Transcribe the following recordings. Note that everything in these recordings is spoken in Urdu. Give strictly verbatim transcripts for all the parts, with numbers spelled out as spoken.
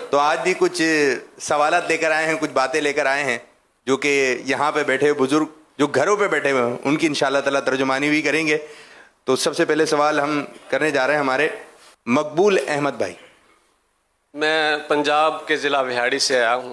تو آج بھی کچھ سوالات لے کر آئے ہیں, کچھ باتیں لے کر آئے ہیں جو کہ یہاں پہ بیٹھے ہوئے بزرگ جو گھروں پہ بیٹھے ہوئے ہیں ان کی انشاءاللہ تعالیٰ ترجمانی بھی کریں گے. تو سب سے پہلے سوال ہم کرنے جا رہے ہیں ہمارے مقبول احمد بھائی. میں پنجاب کے ضلع وہاڑی سے آیا ہوں.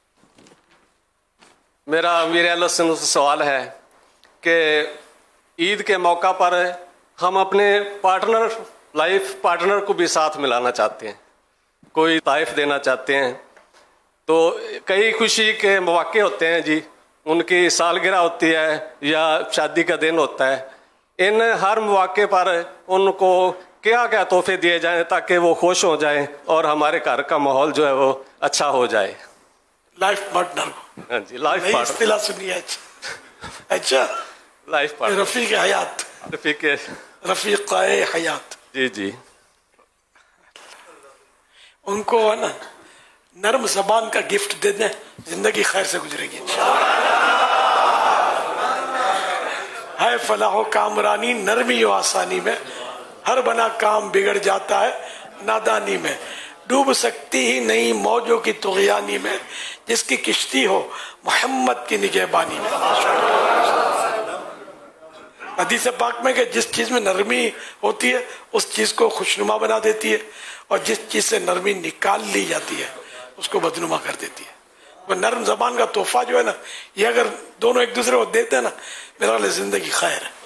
میرا امیر اہل سنت سے سوال ہے کہ عید کے موقع پر ہم اپنے پارٹنر لائف پارٹنر کو بھی ساتھ ملانا چاہتے ہیں, کوئی تحائف دینا چاہتے ہیں. تو کئی خوشی کے مواقع ہوتے ہیں جی, ان کی سالگرہ ہوتی ہے یا شادی کا دن ہوتا ہے. ان ہر مواقع پر ان کو کیا کیا تحفے دیے جائیں تاکہ وہ خوش ہو جائیں اور ہمارے گھر کا ماحول جو ہے وہ اچھا ہو جائے؟ Life partner. ہاں جی, لائف نئی پارٹنر. اصطلاح سنی ہے. اچھا, لائف پارٹنر, رفیق حیات. رفیق رفیق حیات. جی جی. ان کو ہے نا نرم زبان کا گفٹ دے دیں, زندگی خیر سے گزرے گی. ہے فلاح و کامرانی نرمی و آسانی میں, ہر بنا کام بگڑ جاتا ہے نادانی میں. ڈوب سکتی ہی نہیں موجوں کی طغیانی میں, جس کی کشتی ہو محمد کی نگہبانی میں. حدیث پاک میں کہ جس چیز میں نرمی ہوتی ہے اس چیز کو خوشنما بنا دیتی ہے, اور جس چیز سے نرمی نکال لی جاتی ہے اس کو بدنما کر دیتی ہے. وہ نرم زبان کا تحفہ جو ہے نا, یہ اگر دونوں ایک دوسرے کو دیتے ہیں نا, میرا خیال زندگی خیر ہے.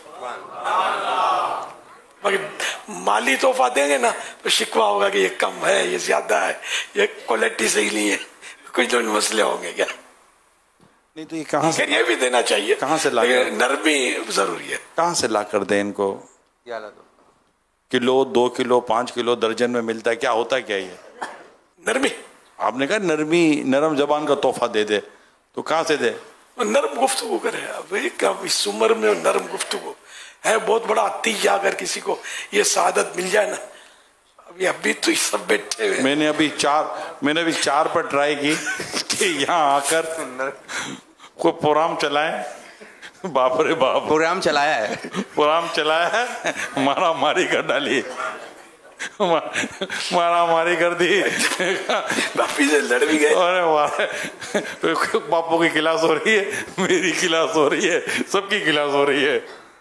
باقی مالی تحفہ دیں گے نا تو شکوہ ہوگا کہ یہ کم ہے, یہ زیادہ ہے, یہ کوالٹی صحیح نہیں ہے, کچھ تو مسئلے ہوں گے. کیا نہیں تو یہ کہاں سے یہ بھی دینا چاہیے, کہاں سے لا کر نرمی ضروری ہے. کہاں سے لا کر دیں ان کو؟ کلو, دو کلو, پانچ کلو درجن میں ملتا ہے, کیا ہوتا ہے کیا یہ نرمی؟ آپ نے کہا نرمی, نرم زبان کا تحفہ دے دے, تو کہاں سے دے؟ نرم گفتگو کرے. اب اس عمر میں نرم گفتگو ہے بہت بڑا عطیہ. اگر کسی کو یہ سعادت مل جائے نا, ابھی ابھی تو سب بیٹھے ہوئے. میں نے ابھی چار میں نے ابھی چار پر ٹرائی کی کہ یہاں آ کر کوئی پروگرام چلائیں. باپ رے باپ, پروگرام چلایا ہے, پروگرام چلایا ہے, مارا ماری کر ڈالی, مارا ماری کر دی. باپی سے لڑ بھی گئے. ارے باپو کی کلاس ہو رہی ہے, میری کلاس ہو رہی ہے, سب کی کلاس ہو رہی ہے.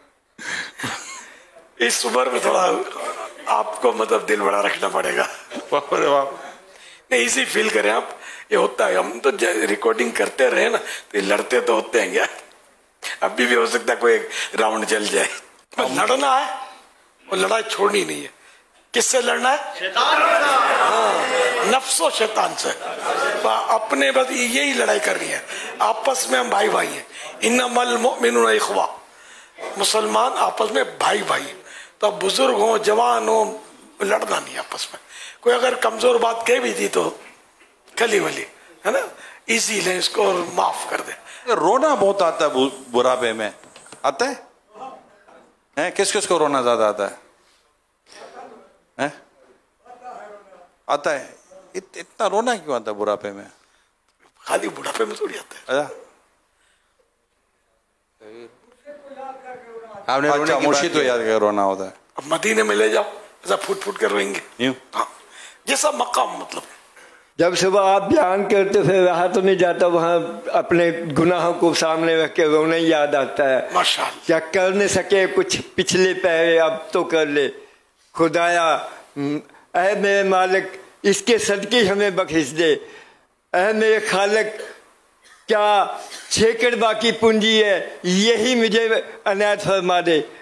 اس عمر میں تھوڑا آپ کو مطلب دل بڑا رکھنا پڑے گا. باپ رے باپ, نہیں اسی فیل کریں آپ. یہ ہوتا ہے, ہم تو ریکارڈنگ کرتے رہے نا تو یہ لڑتے تو ہوتے ہیں. کیا ابھی بھی ہو سکتا ہے کوئی راؤنڈ چل جائے. لڑنا ہے, وہ لڑائی چھوڑنی نہیں ہے. کس سے لڑنا ہے؟ ہاں, نفس و شیطان سے. اپنے بس یہی لڑائی کرنی ہے. آپس میں ہم بھائی بھائی ہیں. انما المؤمنون اخوہ, مسلمان آپس میں بھائی بھائی. تو اب بزرگ ہوں, جوان ہوں, لڑنا نہیں آپس میں. کوئی اگر کمزور بات کہہ بھی دی تو کلی ولی ہے نا, ایزی لیں اس کو اور معاف کر دیں. رونا بہت آتا ہے بڑھاپے میں, آتا ہے؟ کس کس کو رونا زیادہ آتا ہے؟ آتا ہے. اتنا رونا کیوں آتا ہے بڑھاپے میں؟ خالی بڑھاپے میں تھوڑی آتا ہے. اچھا, مرشد تو یاد کر رونا ہوتا ہے. اب مدینے میں لے جاؤ, ایسا پھوٹ پھوٹ کر روئیں گے. ہاں, جیسا مقام مطلب جب صبح آپ بیان کرتے پھر رہا تو نہیں جاتا, وہاں اپنے گناہوں کو سامنے رکھ کے رونا یاد آتا ہے. ماشاءاللہ. کیا کر نہیں سکے کچھ پچھلے پہرے, اب تو کر لے. خدایا اے میرے مالک, اس کے صدقے ہمیں بخش دے. اے میرے خالق, کیا چھیکڑ باقی پونجی ہے, یہی مجھے عنایت فرما دے.